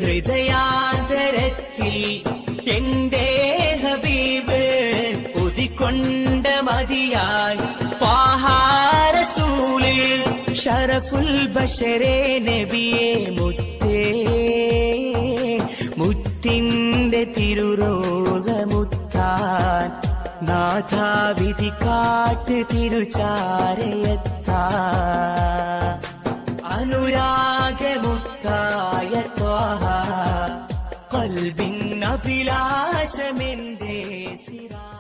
ഹൃദയാന്തരത്തിൽ എന്റെ ഹബീബ് ഉദിക്കൊണ്ട മതിയായി ത്വാഹ റസൂല് ശറഫുൽ ബശരേ നബിയേ മുത്തേ മുത്തിന്റെ തിരുറോള മുത്താൻ നാഥാ വിധി കാട്ട് തിരുചാരയത്താ അനുരാഗമുത്തായ ത്വാഹ ഖൽബിൻ അഭിലാഷമെന്റെ സിരാ